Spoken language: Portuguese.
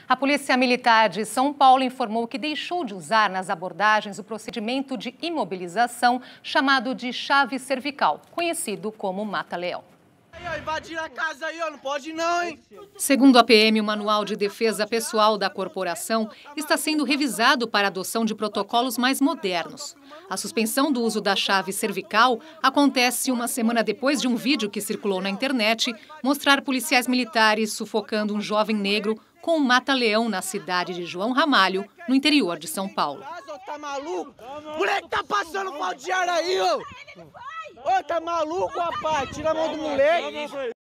A Polícia Militar de São Paulo informou que deixou de usar nas abordagens o procedimento de imobilização chamado de chave cervical, conhecido como mata-leão. Invadir a casa aí, não pode não, hein? Segundo a PM, o Manual de Defesa Pessoal da corporação está sendo revisado para a adoção de protocolos mais modernos. A suspensão do uso da chave cervical acontece uma semana depois de um vídeo que circulou na internet mostrar policiais militares sufocando um jovem negro com um mata-leão na cidade de João Ramalho, no interior de São Paulo. Tá maluco? Moleque tá passando pau de ar aí, ô! Ô, tá maluco, rapaz? Tira a mão do moleque!